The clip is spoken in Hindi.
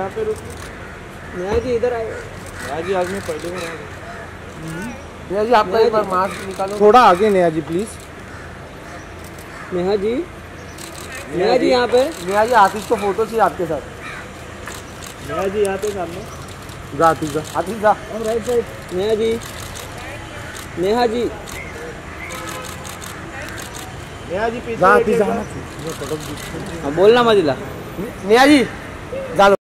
यहाँ पे रुक। नेहा जी इधर आए। नेहा जी आज मैं पहले में नेहा जी आपका एक बार मास्क निकालो। थोड़ा आगे नेहा जी प्लीज। नेहा जी, नेहा जी यहाँ पे। नेहा जी आतिश को फोटो चाहिए आपके साथ। नेहा जी यहाँ पे सामने। जा आतिश जा, आतिश जा। Right side. नेहा जी, नेहा जी, नेहा जी पीछे। जा आतिश जा। बोलना मजिला। नेहा जी जा।